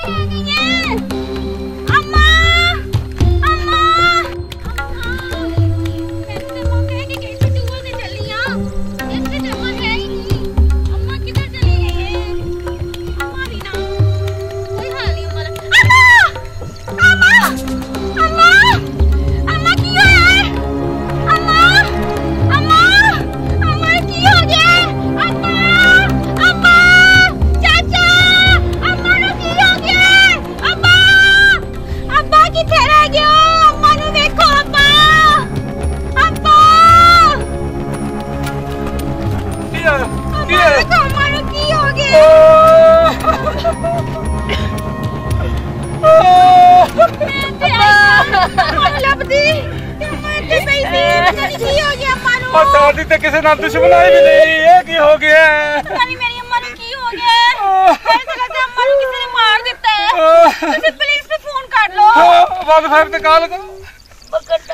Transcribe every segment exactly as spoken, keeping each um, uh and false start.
किसी ना दुश्मनाई भी नहीं, ये की हो गया? पता नहीं मेरी अम्मा को की हो गया? ऐसा लगता है अम्मा को किसी ने मार देता है। तुम पुलिस पे फोन कर लो। वन फाइव पे कॉल करो। बकर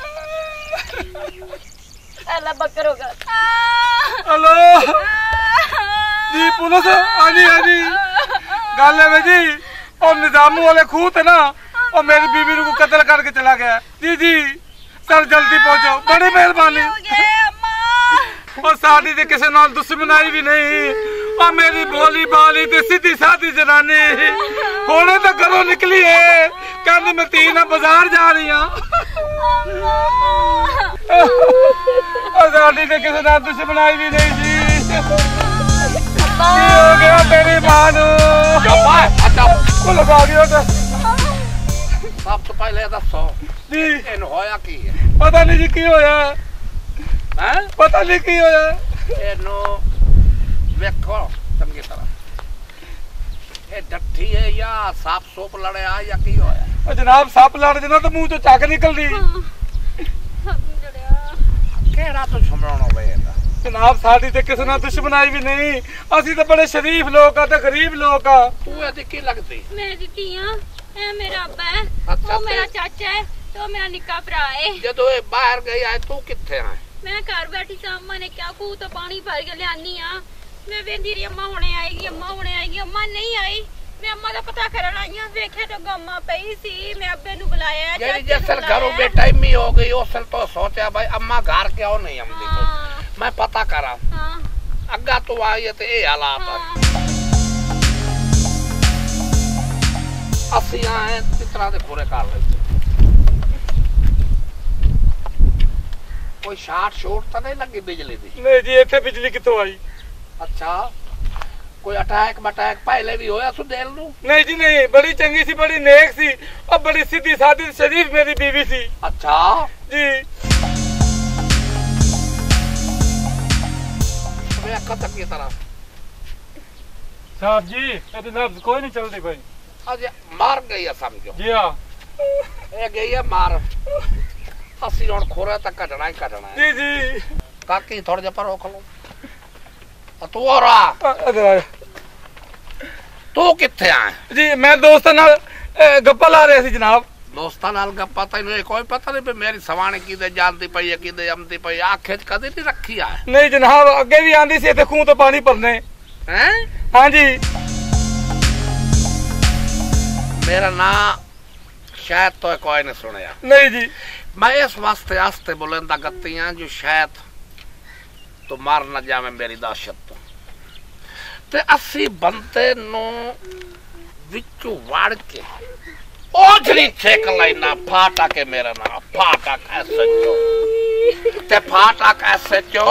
अल्लाह बकर होगा। हेलो जी पुलिस, हाँ जी हाँ जी, गल है जी और निजामू वाले खूह थे ना, और मेरी बीवी को कत्ल करके चला गया। जी जी सर जल्दी पहुंचो, बड़ी मेहरबानी। और साड़ी ते किसी नाल दुश्मनाई भी नहीं, और मेरी भोली भाली ते सीधी सादी जनानी होने तो घरों निकली है, कहती मैं धी नाल बाजार जा रही हूं। और साड़ी ते किसी नाल दुश्मनाई भी नहीं जी। की हो गया तेरी मां नू? लगा दिया सब तो पहले दसो जी इन होया की है? पता नहीं जी की होया है, पता नहीं की होया। एनो देखो चंगी तरह, ये डट्ठी है या सांप सोप लड़े आ या की होया? जनाब सांप लड़ जना तो मुंह तो चाक निकल दी। केड़ा तो छमड़ाणो बेटा? जनाब साडी ते किसी ना दुश्मनाई भी नहीं, असी तो बड़े शरीफ लोग आ ते गरीब लोग आ। तू एदी की लगदी? मेरी धियां ए मेरा अब्बा है, अच्छा, वो मेरा चाचा है, तो मेरा निक्का भरा है। जदों ए बाहर गई है तू किथे है? मैं घर बैठी सा, अम्मा ने क्या खूह तो पानी भर के लियानी आ। मैं वेंदी रही अम्मा हुणे आएगी, अम्मा हुणे आएगी, अम्मा नहीं आई। मैं अम्मा दा पता करन आई हां, वेख्या तो अम्मा पई सी। मैं अब्बे नु बुलाया, जेडी जसल घरों बेटाइमी हो गई ओसल तो सोचा भाई अम्मा घर क्यों नहीं आंदी? हाँ। मैं पता करा। हां अग्गा तो आई ते ए हालात है। ਅਸੀਂ ਆਏ ਇਸ ਤਰ੍ਹਾਂ ਦੇ ਪੂਰੇ ਕਰ ਰਹੇ ਕੋਈ ਸ਼ਾਰਟ ਸ਼ੋਟ ਤਾਂ ਨਹੀਂ ਲੱਗੀ ਬਿਜਲੀ ਦੀ? ਨਹੀਂ ਜੀ ਇੱਥੇ ਬਿਜਲੀ ਕਿੱਥੋਂ ਆਈ? ਅੱਛਾ ਕੋਈ ਅਟੈਕ ਮਟੈਕ ਪਹਿਲੇ ਵੀ ਹੋਇਆ ਸੋ ਦਿਲ ਨੂੰ? ਨਹੀਂ ਜੀ ਨਹੀਂ, ਬੜੀ ਚੰਗੀ ਸੀ, ਬੜੀ ਨੇਕ ਸੀ, और बड़ी सीधी सादी शरीफ मेरी बीवी सी। अच्छा जी खत्म की तरह साहब जी ये नब्ज कोई नहीं चलती भाई। अजे मार गई है समझो। जी हाँ ये गई है मार, असि हुण खोरा तक कटना ही कटना है। जी जी काकी थोड़ा जा पर रोक लो। तू और आ तू किथे आ? जी मैं दोस्तां नाल गप्पा ला रहे सी जनाब। दोस्तां नाल गप्पा तैनूं कोई पता नहीं पे मेरी सवाणी किदे जानदी पई है किदे आंदी पई? आखे च कदे नहीं रखी है? नहीं जनाब अगे भी आंदी सी इत्थे खूह तो पानी भरने। हैं? हां जी मेरा नाम शायद तो कोई नहीं सुनया। नहीं जी मैं इस वास्ते आस्ते बुलंदा गत्तियां जो शायद तो मार न जावे मेरी दहशत तो ते अस्सी बंदे नु विचू वाड़ के ओझड़ी छेक लेना फाटा के मेरा नाम फाटा कैसे चो ते फाटा कैसे चो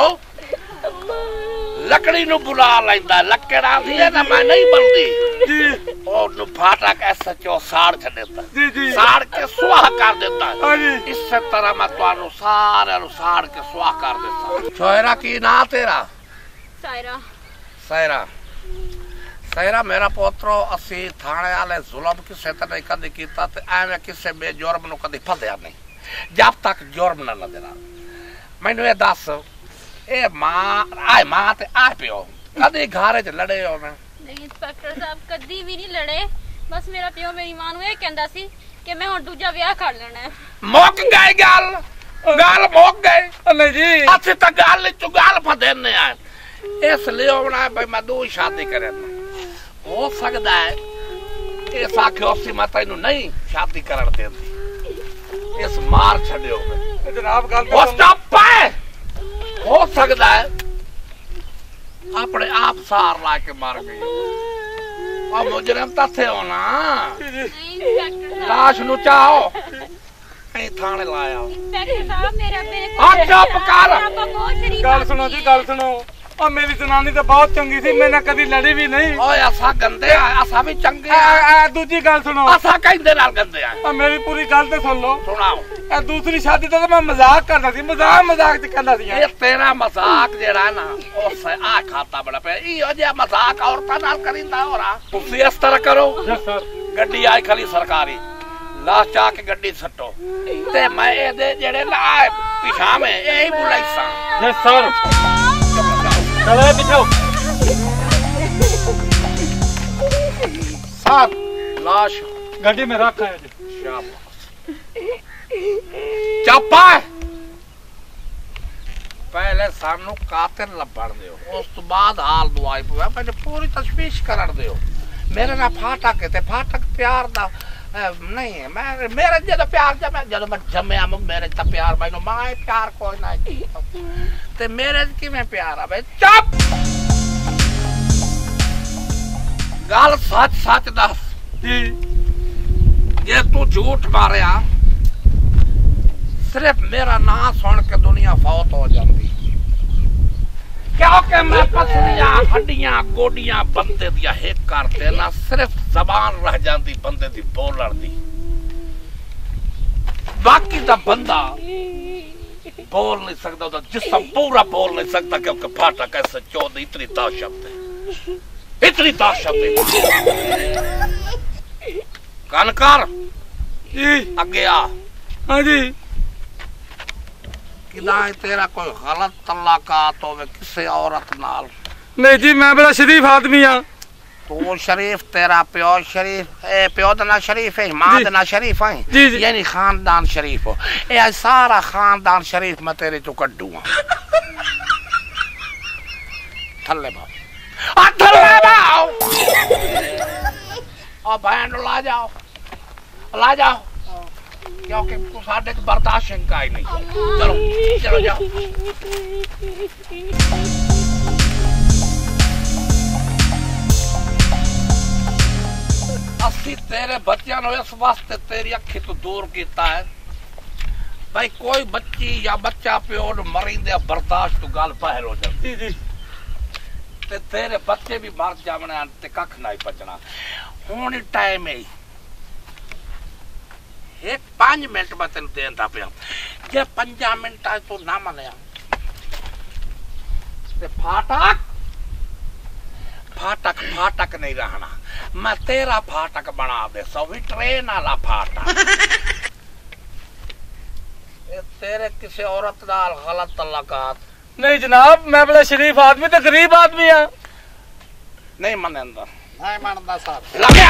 लकड़ी नु बुला लेंदा लकड़ा दी है ना मैं नहीं बलदी जी और नु फाटा कैसे चो साड़ छ देता जी जी साड़ के सुहा कर देता हां जी इस तरह मैं तुहानू सारे नु साड़ के सुहा कर देता। छोरा की ना तेरा? सायरा। सायरा सायरा मेरा पोत्रो असी थाने वाले जुल्म किसे ते नहीं कदी कीता ते एवें किसे बेजुर्म नु कदी फदया नहीं जब तक जुर्म ना न देना। मैनू ये दस ए मां आए मां ते आ पियो कदी घर च लड़े हो? मैं नहीं इंस्पेक्टर साहब कदी भी नहीं लड़े, बस मेरा पियो मेरी मां नु ये कहंदा सी कि मैं हुण दूजा ब्याह कर लेना है। मुक गई गल गल मुक गई? नहीं जी असि त गल च गल फदेने आ इसलिए होना भाई मैं दो शादी करे हो सकता है इस आख्यो सी मैं तेनू नहीं शादी करन देंदी, इस मार छड़ियो जनाब गल वो स्टॉप है। हो सकता है अपने आप सार ला के मार गई और मुजरिम तथे हो ना। लाश नु चाहो कहीं थाने लाया इंस्पेक्टर साहब मेरा मेरे हाँ चुप कर। गल सुनो जी गल सुनो। और मेरी जनानी तो बहुत चंगी सी, मैंने कभी लड़ी भी नहीं। ओए असा गंदे आ, असा भी चंगे आ। आ, आ, दूजी गल सुनो। असा कहंदे नाल गंदे आ। और मेरी पूरी गल तो सुन लो। सुनाओ। आ, दूसरी शादी तो मैं मजाक करता सी, मजाक मजाक च कहंदा सी। ये तेरा मजाक जेड़ा ना उस आ खाता बड़ा पे इहो जे मजाक औरतां नाल करिंदा होरा। तुसी इस तरह करो। Yes sir. गड्डी आई खाली सरकारी, लाश चा के गड्डी सट्टो ते मैं ए दे जेड़े ना पिछा में एही बुलाईसा। Yes sir. चलो पिछो। साहब लाश गड्डी में रखा है जी। शाबाश। चापा पहले सानू कातिल लभण दियो, उस तो बाद हाल दुआई पवे मैंने पूरी तशवीश करन दियो। मेरे ना फाटक ते फाटक प्यार दा नहीं है। मैं मेरे जद प्यार जब जद मैं जम्या मेरे त प्यार मैनू माए प्यार कोई ना ते मेरे की में प्यार आ। चुप गल सच सच दस जी। ये तू झूठ मारिया सिर्फ मेरा नाम सुन के दुनिया फौत हो जाती, क्योंकि मैं पसलियां हड्डियां गोडियां बंदे दिया हिक कर देना, सिर्फ जबान रह जाती बंदे दी बोलण दी। बाकी दा बंदा बोल नहीं सकता, उसका जिस्म पूरा बोल नहीं सकता क्योंकि फाटा कैसे चौदह इतनी ताशब्द है, इतनी ताशब्द है। कनकर जी अगे आ। हाँ जी। किदा तेरा कोई गलत तलाकात होवे किसी औरत नाल? नहीं जी मैं बड़ा शरीफ आदमी हाँ। तू शरीफ तेरा प्यो शरीफ ए प्यो दा ना शरीफ है, मां दा ना शरीफ है, जी जी। यानी खानदान शरीफ हो। ए सारा खानदान शरीफ मैं तेरे चो कड्डूंगा। थल्ले बाओ आ थल्ले बाओ और बहन ला जाओ ला जाओ क्योंकि साढ़े बर्दाश्त का ही नहीं। चलो चलो जाओ। अस्सी तेरे बच्चों ने इस वास्ते तेरी अखी तो दूर किया है भाई, कोई बच्ची या बच्चा प्यो मरींदे बर्दाश्त तो गल बाहर हो जाती जी। ते तेरे बच्चे भी मर जाने ते कख नहीं बचना। हुण टाइम है एक पांच मिनट में तेन देंदा पिया, जे पंजा मिनट तो ना मनिया ते फाटक फाटक फाटक नहीं रहना। मैं तेरा फाटक बना दे सभी ट्रेन वाला फाटक। तेरे किसी औरत नाल गलत तलाकात? नहीं जनाब मैं बड़ा शरीफ आदमी तो गरीब आदमी हाँ। नहीं मनेंदा नहीं मानता साहब। लगे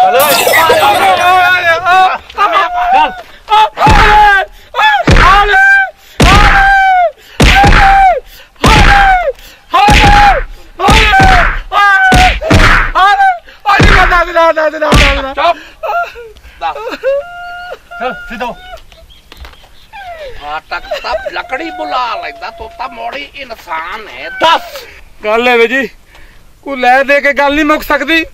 फाटक तब लकड़ी बुला लेता तो तब मोड़ी इंसान है। दस गल है जी को लै दे के गल नहीं मुक सकती।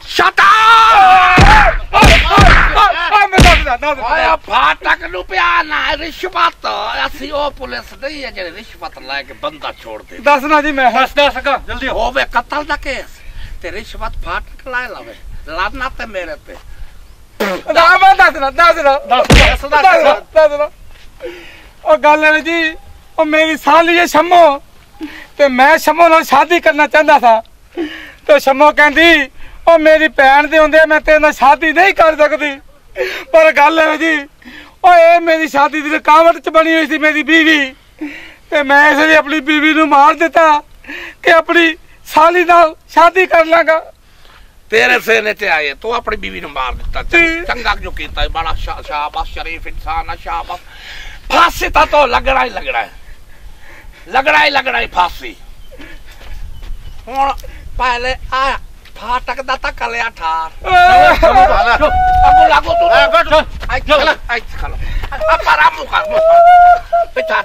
फाटक नु प्यार ना रिश्वत असी ओ पुलिस नहीं है जेड़ी रिश्वत लेके बंदा छोड़ दे। दसना जी मैं दस दस सका जल्दी होवे कत्ल दा केस ते रिश्वत फाटक लाए लवे लाना ते मेरे पे दसना दसना दसना दसना। और गल है जी ओ मेरी साली है शम्मो ते मैं शम्मो नाल शादी करना चाहता था तो शम्मो कहंदी ओ मेरी भैन दे हुंदे मैं तेरे नाल शादी नहीं कर सकती। पर गल है जी ओ ए मेरी शादी दी रुकावट च बनी हुई थी मेरी बीवी ते मैं इसलिए अपनी बीवी नू मार दिता कि अपनी साली नाल शादी कर लांगा। तेरे सेने ते आए तो अपनी बीवी नू मार दिता। चंगा जो कीता बड़ा शाबाश शरीफ इंसान है शाबाश। फांसी था तो लगना ही लगना है लगना ही लगना ही फांसी। हुण पहले आ फाटक दा तक कलिया ठार ए, अगो लागो तू आई चल आई चल अब पारा मुंह कर मुंह कर पिछाट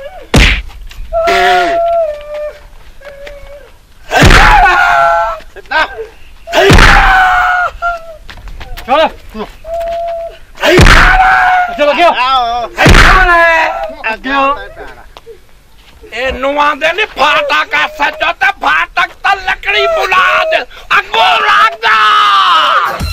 ना चलो चलो क्यों क्यों ए नुआ दे ने फाटक का सच तो फाटक त लकड़ी बुला दे अगो लाग जा